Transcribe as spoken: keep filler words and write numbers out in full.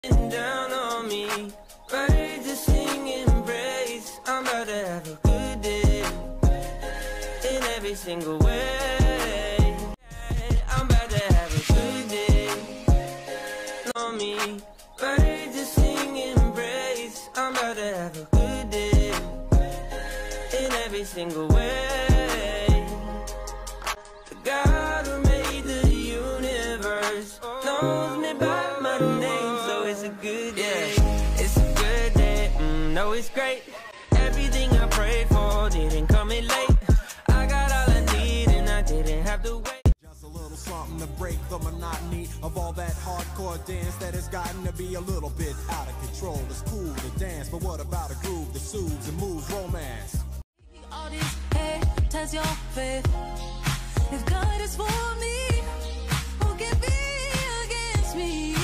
Down on me, birds are singing praise. I'm about to have a good day in every single way. I'm about to have a good day on me, birds are singing praise. I'm about to have a good day in every single way. The God who made the universe knows me by my name, so it's a good day. It's a good day, mm, no, it's great. Everything I prayed for didn't come in late. I got all I need and I didn't have to wait. Just a little something to break the monotony of all that hardcore dance that has gotten to be a little bit out of control. It's cool to dance, but what about a groove that soothes and moves romance? All this hate, test your faith. If God is for me, who can be against me?